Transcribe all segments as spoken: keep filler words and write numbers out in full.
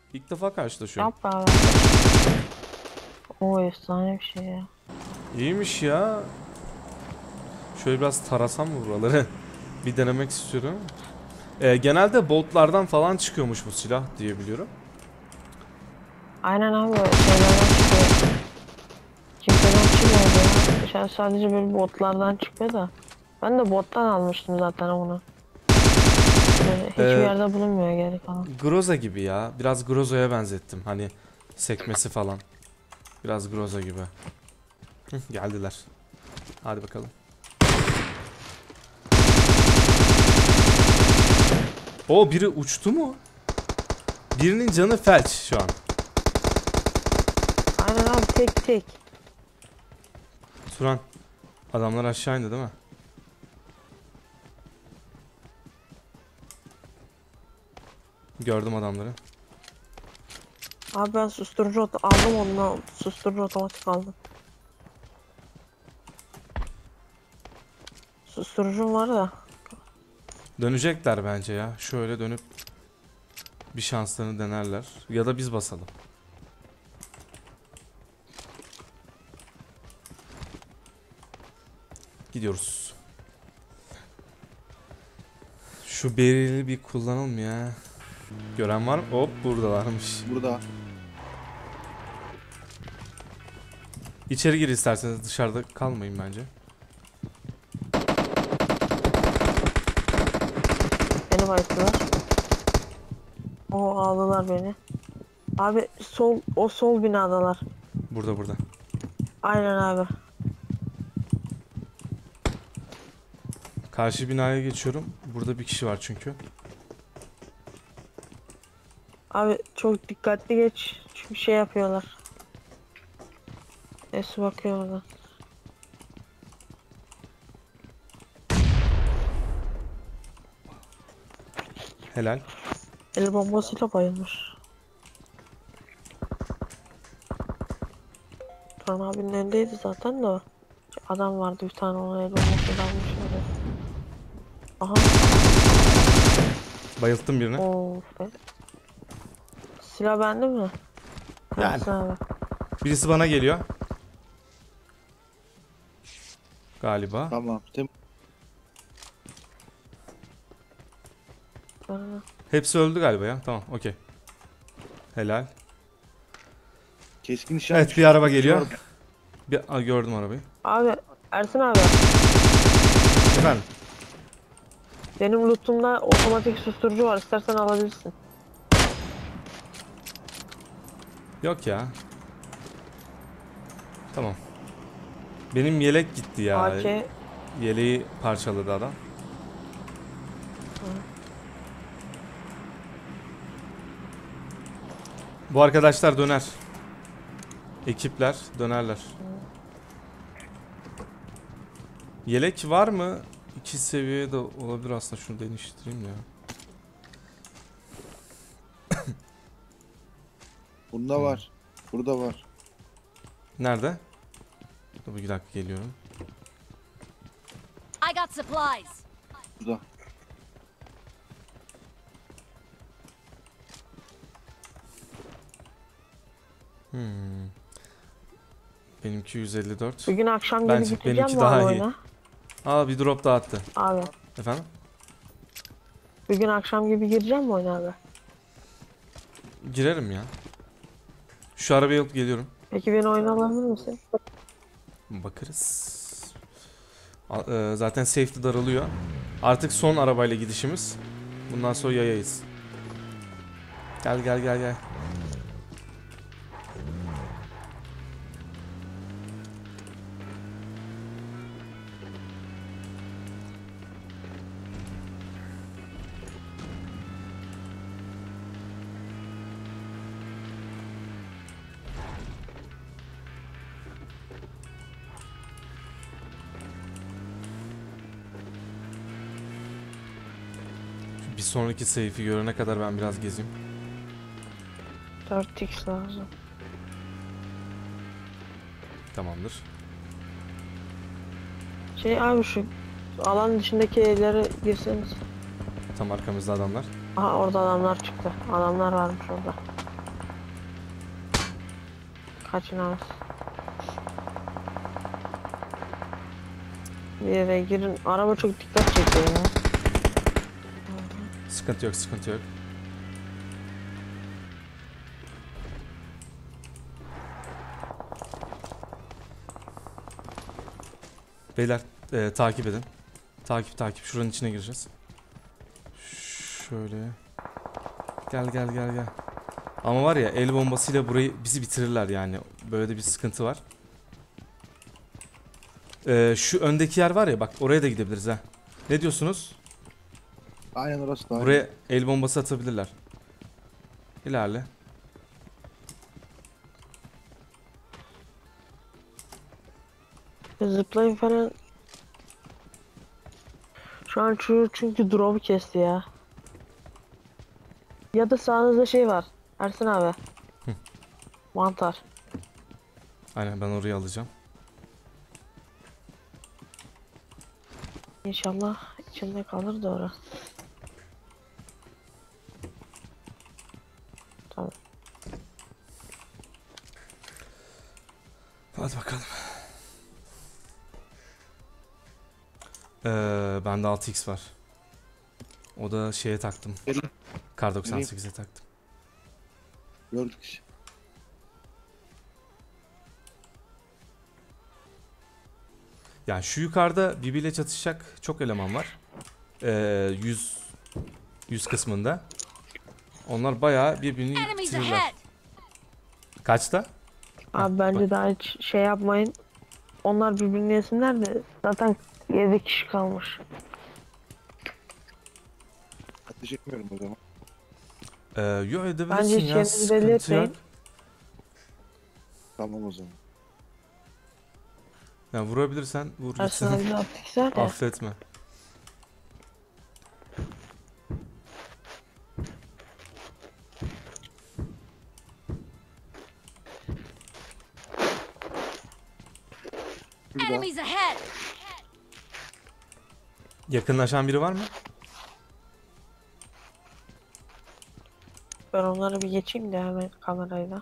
İlk defa karşılaşıyorum. Yap abi. O efsane bir şey ya. İyiymiş ya. Şöyle biraz tarasam mı buraları? Bir denemek istiyorum. Ee, genelde botlardan falan çıkıyormuş bu silah diye biliyorum. Aynen abi şeylerden çıkıyor. Kimseden çıkmıyor ya. Şey, sadece böyle botlardan çıkıyor da. Ben de bottan almıştım zaten onu. Yani hiçbir Ee, yerde bulunmuyor geri kalan. Groza gibi ya. Biraz Groza'ya benzettim. Hani sekmesi falan. Biraz Groza gibi. Hı, geldiler. Hadi bakalım. O biri uçtu mu? Birinin canı felç şu an. Aynen abi tek tek. Turan. Adamlar aşağı indi değil mi? Gördüm adamları. Abi ben susturucu ot aldım onunla susturucu otomatik aldım. Susturucum var da. Dönecekler bence ya. Şöyle dönüp bir şanslarını denerler. Ya da biz basalım. Gidiyoruz. Şu berili bir kullanalım ya. Gören var mı? Hop buradalarmış. Burada. İçeri gir isterseniz, dışarıda kalmayın bence. Beni bayılttılar. O aldılar beni. Abi sol o sol binadalar. Burada burada. Aynen abi. Karşı binaya geçiyorum. Burada bir kişi var çünkü. Abi çok dikkatli geç. Çünkü şey yapıyorlar. Neyse bakıyor orada. Helal. El bombasıyla bayılmış. Turan abinin önündeydi zaten de o. Adam vardı bir tane ona el bombasıyla almış öyle. Aha. Bayılttım birini. Of be. Silah bende mi? Yani. Hangisi abi? Birisi bana geliyor. Galiba. Tamam. Tem Bana. Hepsi öldü galiba ya. Tamam, okey. Helal. Keskin nişan. Evet, bir araba geliyor. Bir, Aa, gördüm arabayı. Abi Ersin abi. Efendim. Benim lootumda otomatik susturucu var. İstersen alabilirsin. Yok ya. Tamam. Benim yelek gitti ya. A K. Yeleği parçaladı adam. Bu arkadaşlar döner. Ekipler dönerler. Yelek var mı? İki seviye de olabilir aslında. Şunu değiştireyim ya. Bunda var. Burada var. Nerede? Dur bir dakika, geliyorum. I got supplies. Burada. Hmm. Benimki yüz elli dört. Bugün akşam gibi Bence gideceğim benimki mi daha abi iyi. oyuna? Aa, bir drop daha attı. Abi. Efendim? Bugün akşam gibi gireceğim mi oyuna abi? Girerim ya. Şu arabayı alıp geliyorum. Peki beni oyuna alabilir misin? Bakarız. A- e, Zaten safety daralıyor. Artık son arabayla gidişimiz. Bundan sonra yayayız. Gel gel gel gel. Bir sonraki safe'i görene kadar ben biraz gezeyim. dört x lazım. Tamamdır. Şey abi şu alan dışındaki evlere girseniz. Tam arkamızda adamlar. Aha orada adamlar çıktı. Adamlar varmış orada. Kaçın abi. Bir yere girin. Araba çok dikkat çekiyor ya. Sıkıntı yok, sıkıntı yok. Beyler e, takip edin. Takip takip. Şuranın içine gireceğiz. Şöyle. Gel gel gel gel. Ama var ya, el bombasıyla burayı bizi bitirirler yani. Böyle de bir sıkıntı var. Ee, şu öndeki yer var ya, bak oraya da gidebiliriz ha. Ne diyorsunuz? Aynen orası da aynen. Buraya el bombası atabilirler. İlerle. Zıplayın falan. Şu an şu çünkü drop'u kesti ya. Ya da sağınızda şey var. Ersin abi. Mantar. Aynen, ben orayı alacağım. İnşallah içinde kalır da orası. Tamam. Hadi bakalım. Ee, bende altı x var. O da şeye taktım. Gelin. Kar doksan sekize taktım. Gördük işte. Yani şu yukarıda birbiriyle çatışacak çok eleman var. Ee, yüz yüz kısmında. Onlar bayağı birbirini Enemies bitirirler. ahead! Kaçta? Abi bence daha hiç şey yapmayın. Onlar birbirini yesinler de zaten yedi kişi kalmış. Ateş etmiyorum o zaman. Ee, yo Bence edebilirsin hiç ya, yerinizi belli sıkıntı etmeyin. yok. Tamam o zaman. Yani vurabilirsen vur Ersin gitsin. abi de attıklar ya. Affetme. Şurada. Enemies ahead! Yakınlaşan biri var mı? Ben onları bir geçeyim de hemen kamerayla.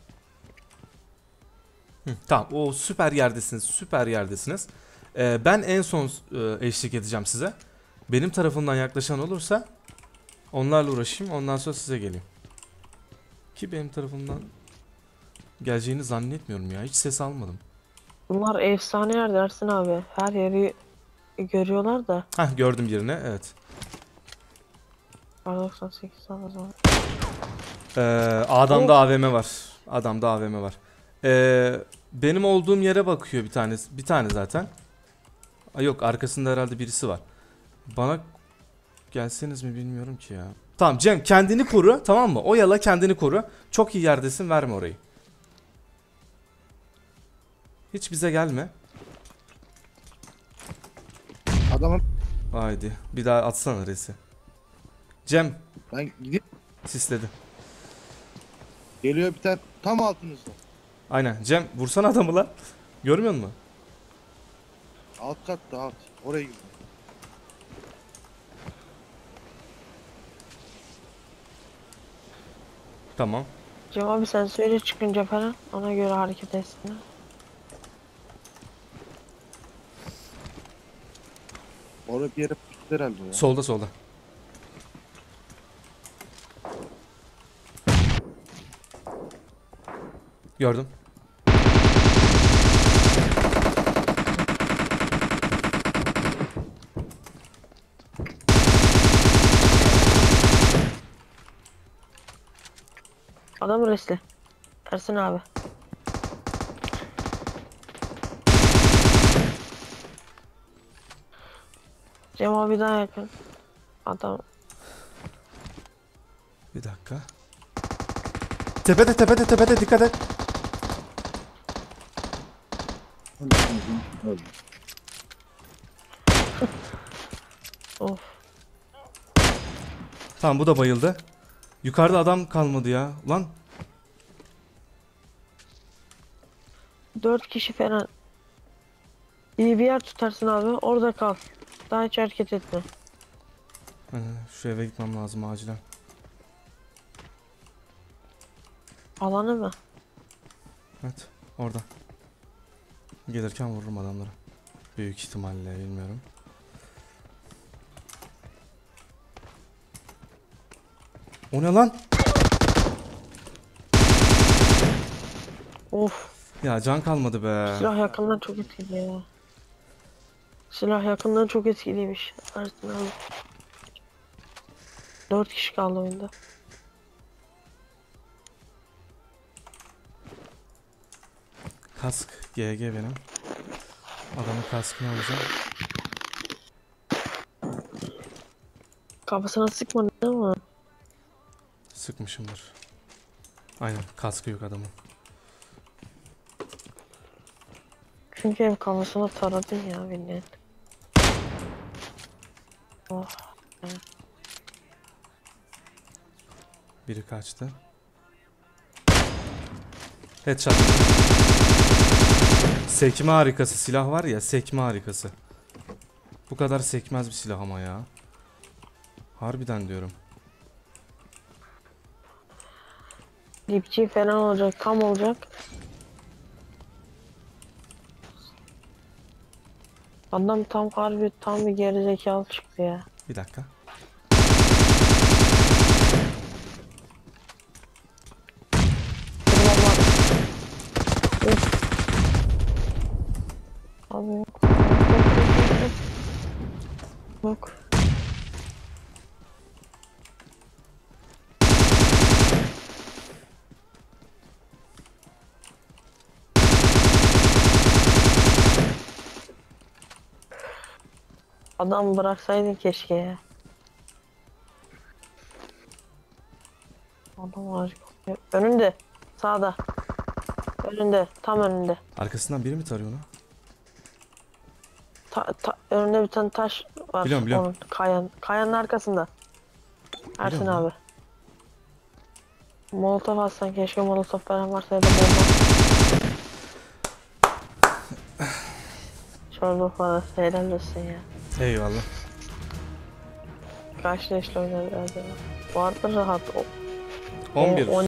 Hı, tamam, o süper yerdesiniz, süper yerdesiniz. Ee, ben en son e, eşlik edeceğim size. Benim tarafımdan yaklaşan olursa onlarla uğraşayım, ondan sonra size geleyim. Ki benim tarafımdan geleceğini zannetmiyorum ya, hiç ses almadım. Bunlar efsane yer Ersin abi. Her yeri görüyorlar da. Hah, gördüm birini, evet. Kar doksan sekiz al o zaman. Ee, adamda A V M var. Adamda A V M var. Ee, benim olduğum yere bakıyor bir tane, bir tane zaten. Aa, yok, arkasında herhalde birisi var. Bana gelseniz mi bilmiyorum ki ya. Tamam Cem, kendini koru, tamam mı? Oyala, kendini koru. Çok iyi yerdesin, verme orayı. Hiç bize gelme. Adamın Haydi bir daha atsana resi. Cem ben gidip sisledi. geliyor bir tane tam altınızda. Aynen Cem, vursana adamı lan. Görmüyor musun? Alt katta alt. Oraya gidiyor. Tamam. Cem abi sen söyle çıkınca falan ona göre hareket etsin. Oraya bir yere pustu herhalde ya. Solda solda. Gördüm. Adam resli. Ersin abi. Cem abi daha yakın. Adam. Bir dakika. Tepede tepede tepede, dikkat et. Öldü. Of. Tamam, bu da bayıldı. Yukarıda adam kalmadı ya. Lan Dört kişi falan. İyi bir yer tutarsın abi. Orada kal. Daha hiç hareket etme. Ee, şu eve gitmem lazım acilen. Alanı mı? Evet, orada. Gelirken vururum adamları. Büyük ihtimalle, bilmiyorum. O ne lan? Of. Ya can kalmadı be. Silah yakından çok etkili ya. Silah yakından çok etkiliymiş. Ersin abi. Dört kişi kaldı oyunda. Kask G G benim. Adamın kaskını alacağım. Kafasına sıkmadın değil mi? Sıkmışımdır. Aynen, kaskı yok adamın. Çünkü hem kafasına taradın ya beni. Oh. Biri kaçtı. Headshot. Sekme harikası silah var ya, sekme harikası. Bu kadar sekmez bir silah ama ya. Harbiden diyorum. Dipçi falan olacak, tam olacak. Adam tam harbi tam bir gerizekalı çıktı ya. Bir dakika. Durmam var. Of. Abi yok. Yok, yok, yok, yok. Yok. Adam bıraksaydın keşke ya. Adam harika. Önünde. Sağda. Önünde. Tam önünde. Arkasından biri mi tarıyor onu? Ta, ta- önünde bir tane taş var. Biliyorum, biliyorum. Onun kayan. Kayanın arkasında. Ersin Biliyorum abi. Molotof atsan keşke, molotof falan varsa ya da bomba. Çorba falan helal olsun ya. Eyvallah. Kaç leşle oynadı acaba? Bu arada rahat. O- on bir. on-